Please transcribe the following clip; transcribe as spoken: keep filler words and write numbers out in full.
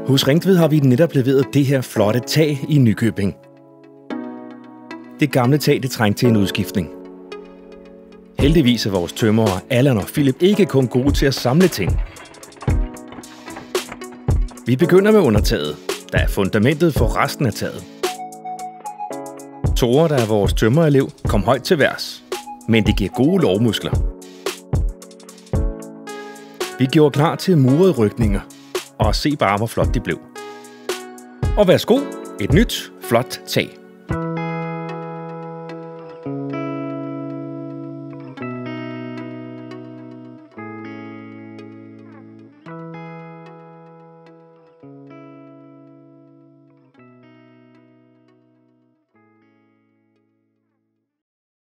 Hos Ringtved har vi netop leveret det her flotte tag i Nykøbing. Det gamle tag, det trængte til en udskiftning. Heldigvis er vores tømrere Allan og Philip ikke kun gode til at samle ting. Vi begynder med undertaget, der er fundamentet for resten af taget. Tore, der er vores tømrerelev, kom højt til værs, men det giver gode lårmuskler. Vi gjorde klar til murede rykninger, og se bare, hvor flot det blev. Og værsgo, et nyt, flot tag.